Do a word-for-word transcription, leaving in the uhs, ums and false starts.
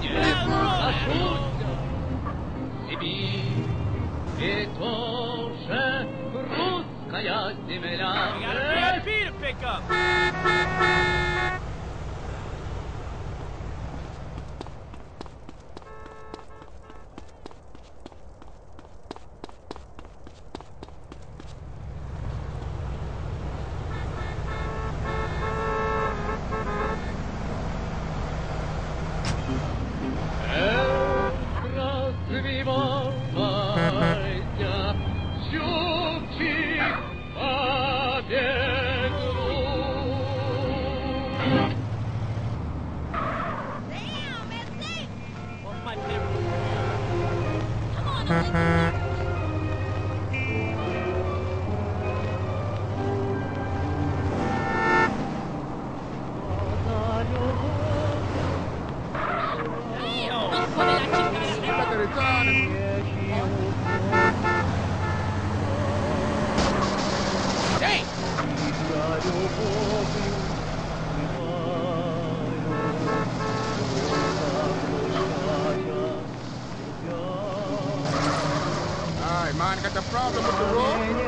не соглашусь. Сибирь и тоже русская земля. We got a P and P to pick up. Got the problem with the road?